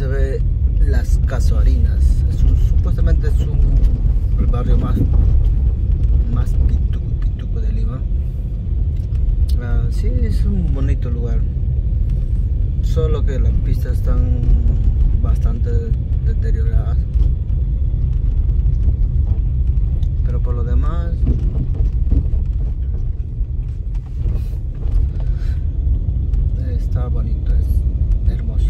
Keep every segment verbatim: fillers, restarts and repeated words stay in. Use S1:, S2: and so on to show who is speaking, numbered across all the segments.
S1: se ve Las Casuarinas. Es un, supuestamente es un, el barrio más, más pituco, pituco de Lima. Uh, sí, es un bonito lugar. Solo que las pistas están bastante deterioradas. Pero por lo demás, está bonito, es hermoso.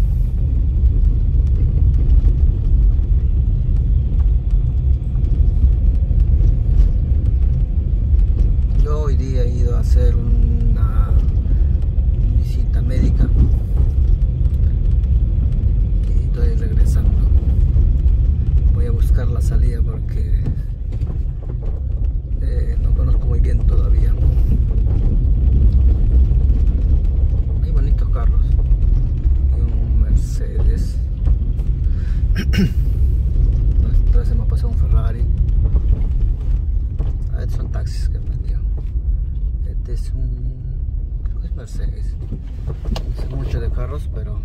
S1: Yo hoy día he ido a hacer una visita médica y estoy regresando. Voy a buscar la salida porque eh, no conozco muy bien todavía. Hay bonitos carros y un Mercedes. Atrás hemos pasado un Ferrari. Ah, estos son taxis que he prendido. Este es un, creo que es Mercedes. No sé mucho de carros, pero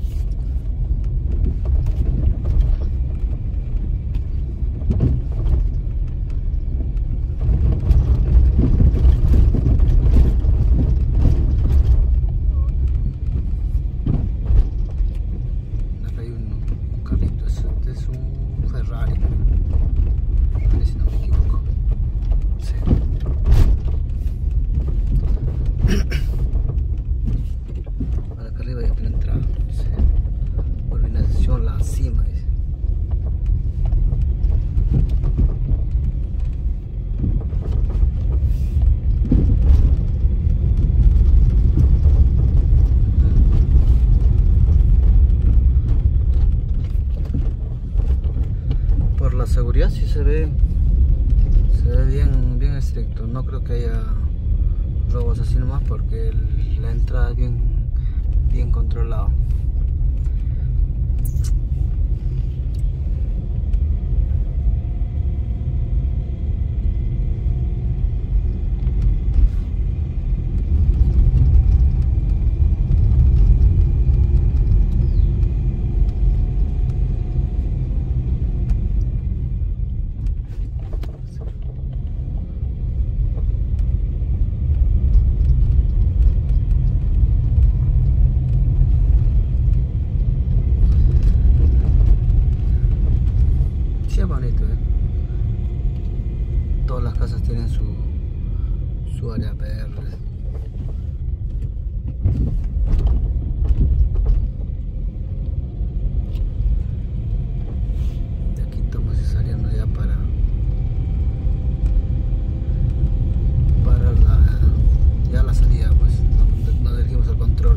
S1: acá hay un, un carrito. Este es un Ferrari, Ferrari si no me equivoco. Sí. Para acá arriba ya tiene entrada. Sí. Urbanización La Cima. Dice. Por la seguridad sí se ve, se ve bien, bien estricto. No creo que haya robos así nomás porque el, la entrada es bien, bien controlada. Sí, es bonito, ¿eh? Todas las casas tienen su, su área verde. De aquí estamos saliendo ya para para la ya la salida, pues no, no dirigimos el control.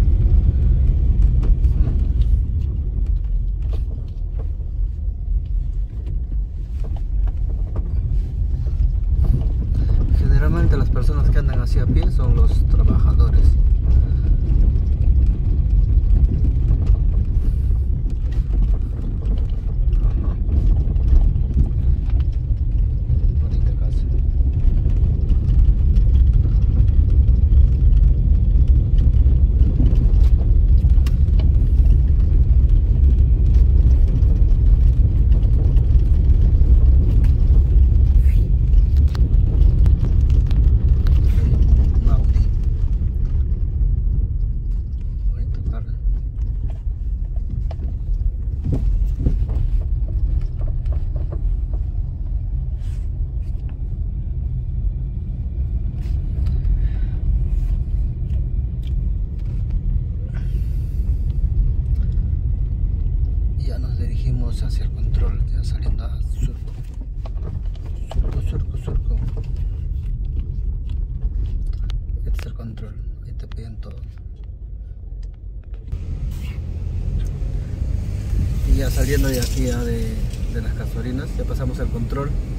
S1: Generalmente las personas que andan así a pie son los trabajadores. Ajá. Bonita casa. Ya nos dirigimos hacia el control, ya saliendo a Surco. Surco, Surco, Surco. Este es el control, ahí te piden todo. Y ya saliendo de aquí ya de, de Las Casuarinas, ya pasamos al control.